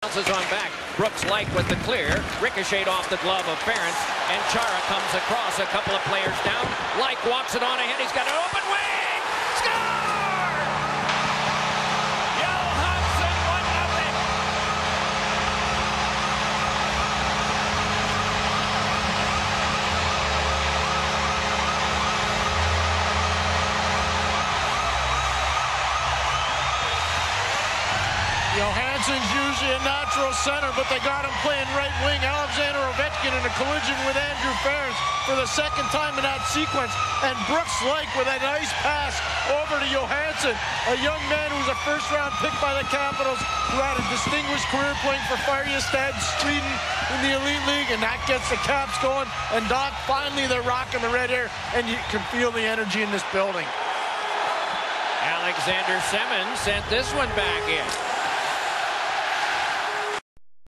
Bounces on back. Brooks Laich with the clear. Ricocheted off the glove of Ference. And Chara comes across, a couple of players down. Laich walks it on ahead. He's got an open wing. Score! Johansson 1-0. Johansson's usually a natural center, but they got him playing right wing. Alexander Ovechkin in a collision with Andrew Ference for the second time in that sequence. And Brooks Laich with a nice pass over to Johansson, a young man who was a first-round pick by the Capitals, who had a distinguished career playing for Färjestad, Sweden in the Elite League, and that gets the Caps going. And Doc, finally they're rocking the red air, and you can feel the energy in this building. Alexander Semin sent this one back in.